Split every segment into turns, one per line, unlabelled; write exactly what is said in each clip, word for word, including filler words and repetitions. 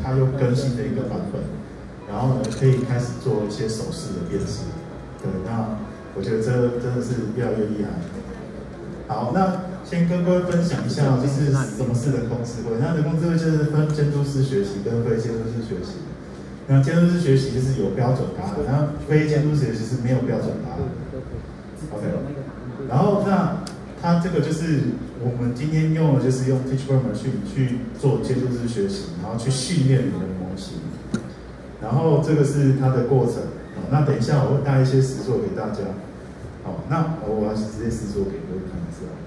它又更新了一个版本，然后呢可以开始做一些手势的辨识。对，那我觉得这真的是越来越厉害。好，那先跟各位分享一下，就是什么是人工智慧。那人工智慧就是分监督式学习跟非监督式学习。那监督式学习就是有标准答案，然后非监督式学习是没有标准答案。OK， 然后那它这个就是我们今天用的，就是用 Teachable Machine 去做监督式学习，然后去训练你的模型。然后这个是它的过程。那等一下我会带一些实作给大家。好，那我还是直接实作给各位看一下。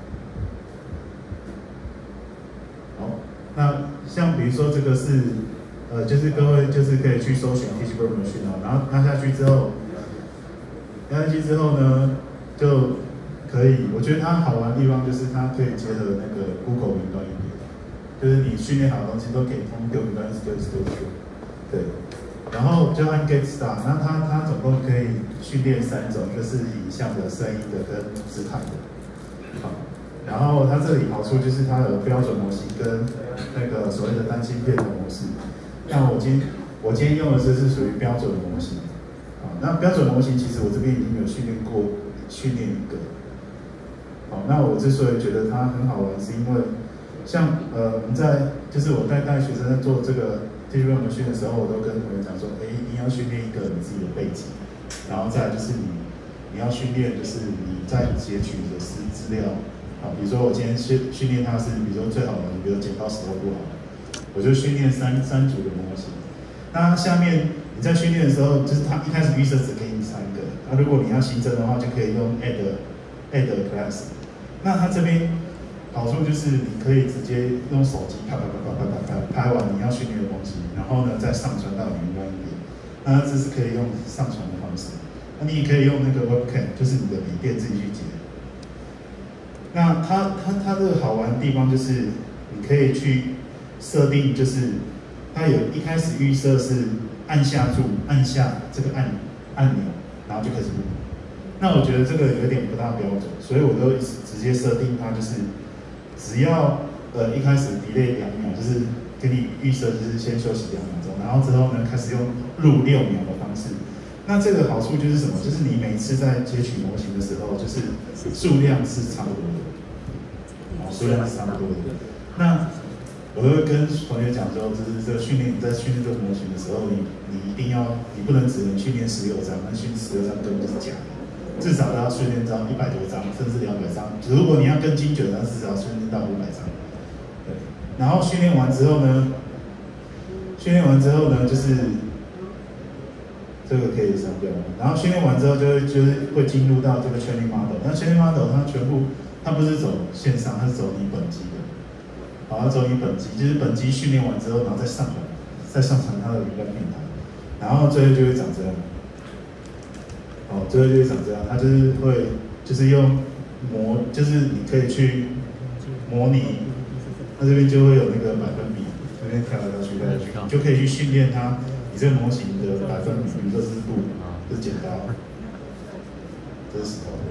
好，那像比如说这个是，呃，就是各位就是可以去搜寻 Teachable Machine 哦，然后按下去之后，按下去之后呢，就可以，我觉得它好玩的地方就是它可以结合那个 Google 云端语言，就是你训练好的东西都可以通过云端 Skills Studio， 对。然后就按 Get Start， 那它它总共可以训练三种，一个是影像的、声音的跟姿态的。好，然后它这里好处就是它有标准模型跟那个所谓的单芯片的模式。那我今我今天用的这是属于标准模型。好，那标准模型其实我这边已经有训练过，训练一个。好，那我之所以觉得它很好玩，是因为像呃我们在就是我在带学生在做这个。Teachable Machine 的时候，我都跟同学讲说，哎，一定要训练一个你自己的背景，然后再来就是你，你要训练就是你在截取的资资料，啊，比如说我今天训训练它是，比如说最好的，比如剪刀石头布好了，我就训练三三组的模型。那下面你在训练的时候，就是它一开始预设只给你三个，那如果你要新增的话，就可以用 add add class。那它这边好处就是你可以直接用手机拍拍拍拍拍拍拍完你要训练的东西，然后呢再上传到云端里面。那这是可以用上传的方式。那你也可以用那个 webcam， 就是你的笔电自己去接。那它它它这个好玩的地方就是你可以去设定，就是它有一开始预设是按下注按下这个按按钮，然后就开始录。那我觉得这个有点不大标准，所以我都直接设定它就是。只要呃一开始 delay 两秒，就是给你预设就是先休息两秒钟，然后之后呢开始用录六秒的方式。那这个好处就是什么？就是你每次在截取模型的时候，就是数量是差不多的，啊，数量是差不多的。那我都会跟同学讲说，就是这个训练你在训练这个模型的时候，你你一定要，你不能只能训练十六张，那训十六张根本就是假的。至少都要训练到一百多张，甚至两百张。如果你要更精准，那至少训练到五百张。对，然后训练完之后呢，训练完之后呢，就是这个可以删掉。然后训练完之后就会就是会进入到这个 training model。那 training model 它全部它不是走线上，它是走你本机的。好，它走你本机，就是本机训练完之后，然后再上传，再上传它的云端平台，然后最后就会长这样。哦，最后就会长这样，它就是会，就是用模，就是你可以去模拟，它这边就会有那个百分比，这边跳来跳去跳来跳去，你就可以去训练它，你这个模型的百分比，比如说这是布，这是剪刀，这是石头，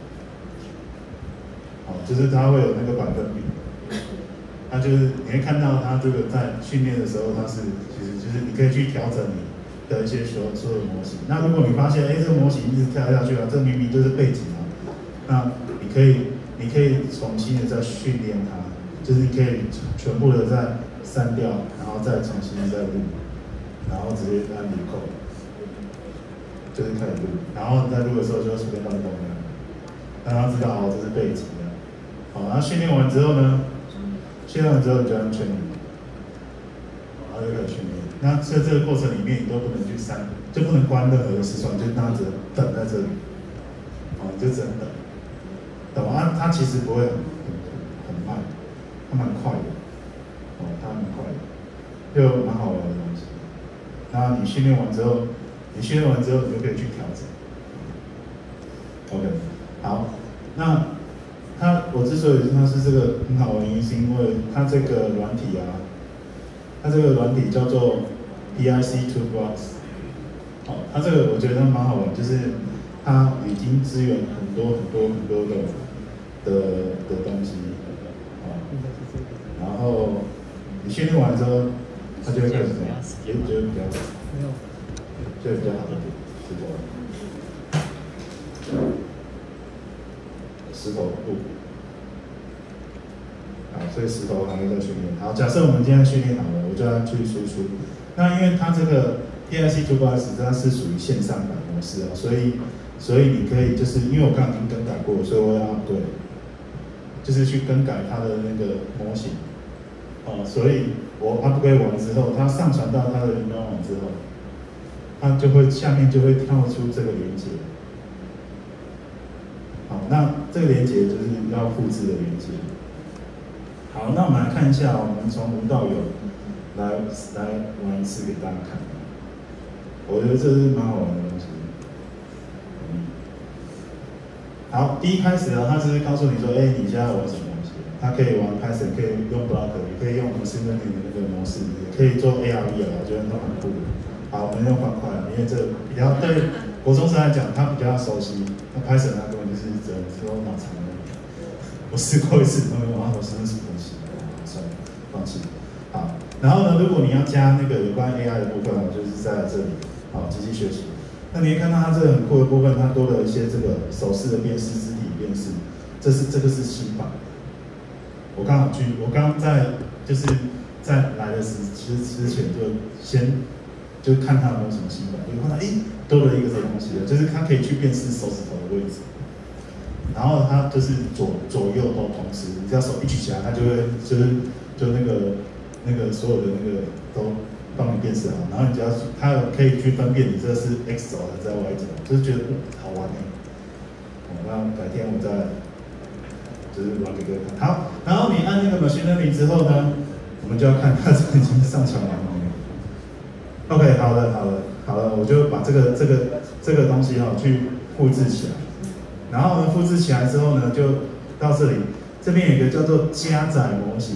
好，就是它会有那个百分比，它就是你会看到它这个在训练的时候，它是其实就是你可以去调整你。的一些所所有的模型，那如果你发现，哎，这个模型一直跳下去啊，这明明就是背景啊，那你可以，你可以重新的再训练它，就是你可以全部的再删掉，然后再重新的再录，然后直接按 record， 就是开始录，然后在录的时候就会出现乱动的，让他知道哦这是背景的，好，然后训练完之后呢，训练完之后你就按确认，然后就可以训练。那在这个过程里面，你都不能去删，就不能关任何的视窗，就让它只能等在这里，哦，就只能等，等完它其实不会很很很慢，它蛮快的，哦，它蛮快的，就蛮好玩的东西。那你训练完之后，你训练完之后，你就可以去调整。OK， 好，那它我之所以它是这个很好玩的原因，是因为它这个软体啊。它这个软体叫做 P I C Toolbox， 好，它这个我觉得蛮好玩，就是它已经支援很多很多很多的的的东西，好，然后你训练完之后， 它就会开始怎样？也觉得比较没有，就比较好一点，石头，石头布。好，所以石头还在训练。好，假设我们今天训练好了，我就要去输出。那因为它这个 P I C 二八 S 它是属于线上版模式哦，所以所以你可以就是因为我刚刚已经更改过，所以我要对，就是去更改它的那个模型。哦，所以我 upgrade 完之后，它上传到它的云端网之后，它就会下面就会跳出这个连接。好，那这个连接就是要复制的连接。好，那我们来看一下，我们从无到有来来玩一次给大家看。我觉得这是蛮好玩的东西。嗯、好，第一开始呢，它是告诉你说，哎、欸，你现在玩什么东西？它可以玩 Python， 可以用 Block， 也可以用 Machine Learning 的那个模式，也可以做 A R V R， 我觉得都很酷的。好，我们用方块，因为这比较对国中生来讲，他比较熟悉。那 Python 它根本就是只能说脑残而已。我试过一次，然后我说那是什么东西？算了，放弃。好，然后呢，如果你要加那个有关 A I 的部分，我就是在这里，好，机器学习。那你会看到它这个很酷的部分，它多了一些这个手势的辨识、肢体辨识，这是这个是新版。我刚好去，我刚刚在就是在来的时之之前就先就看它有没有什么新版，就看到哎多了一个这个东西了，就是它可以去辨识手指头的位置。然后它就是左左右都同时，你只要手一举起来，它就会就是就那个那个所有的那个都帮你辨识好，然后你只要它可以去分辨你这是 X 轴还是 Y 轴，就是觉得好玩哎。那改天我再就是玩给各位看。好，然后你按那个 Machine Learning 之后呢，我们就要看它这个已经上传完了没有。OK， 好了好了好了，我就把这个这个这个东西哈、哦、去复制起来。然后呢，复制起来之后呢，就到这里，这边有一个叫做加载模型，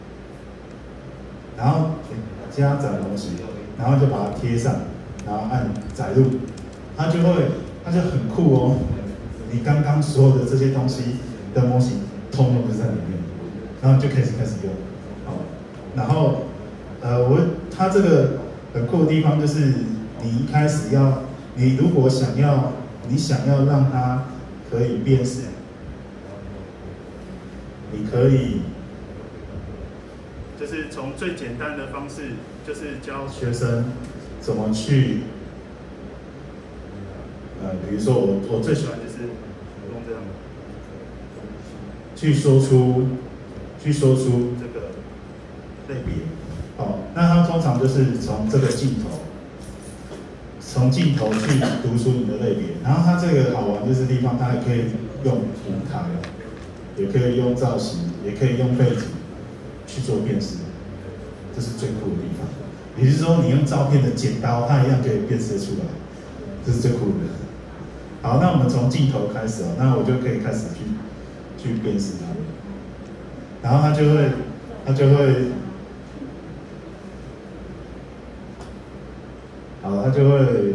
然后加载模型，然后就把它贴上，然后按载入，它就会，它就很酷哦。你刚刚所有的这些东西的模型，通通都在里面，然后就开始开始用，好，然后呃，我它这个很酷的地方就是，你一开始要，你如果想要，你想要让它可以辨识，你可以，就是从最简单的方式，就是教学生怎么去，呃，比如说我我最喜欢就是用这样，去说出，去说出这个类别，好，那它通常就是从这个镜头。从镜头去读出你的类别，然后它这个好玩就是地方，它还可以用舞台，也可以用造型，也可以用背景去做辨识，这是最酷的地方。也就是说，你用照片的剪刀，它一样可以辨识出来，这是最酷的。好，那我们从镜头开始哦，那我就可以开始去去辨识它，然后它就会，它就会。好，它就会 ，OK，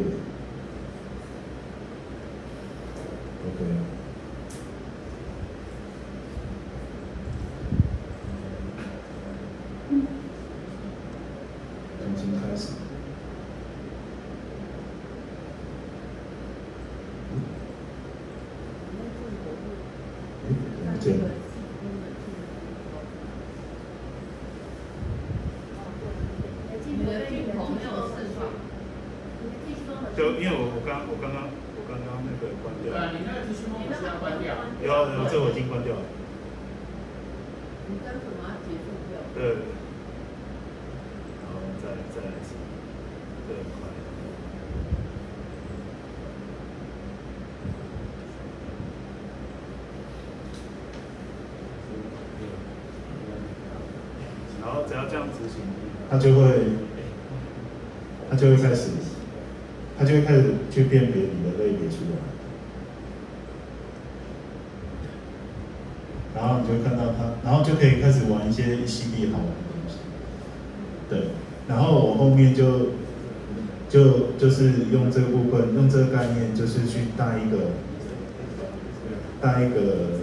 重新开始。嗯，不见了。
你的镜头没有释放。
就因为我我刚我刚刚我刚刚那个关掉。
对啊，你那个继续梦不是要关掉？
有有，这我已经关掉了。
你单纯把它结束掉。
对。然后再再来一次，这很快。然后只要这样执行，它就会，它就会开始。它就会开始去辨别你的类别出来，然后你就看到它，然后就可以开始玩一些一系列好玩的东西。对，然后我后面就就就是用这个部分，用这个概念，就是去带一个带一个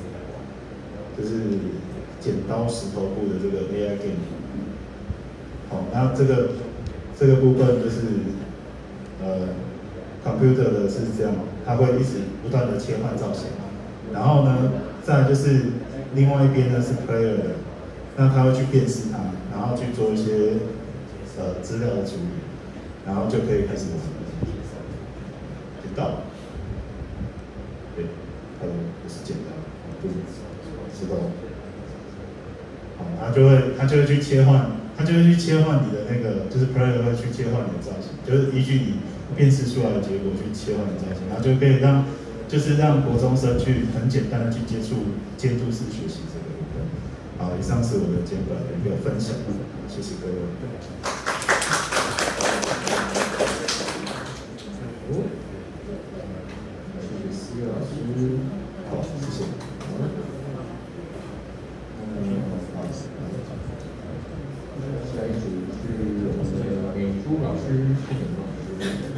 就是剪刀石头布的这个 A I game。 好，然后这个这个部分就是呃 computer 的是这样，它会一直不断的切换造型，然后呢，再来就是另外一边呢是 player 的，那它会去辨识它，然后去做一些呃资料的处理，然后就可以开始玩。知道？对，它不是简单，不是知道。好，它就会它就会去切换，它就会去切换你的那个，就是 player 会去切换你的造型，就是依据你辨识出来的结果去切换你的造型，然后就可以让就是让国中生去很简单的去接触监督式学习这个部分。好，以上是我的简短的一个分享，谢谢各位。谢谢施老师，好，谢谢。嗯，好，下一组是我们的美术老师，是美术老师。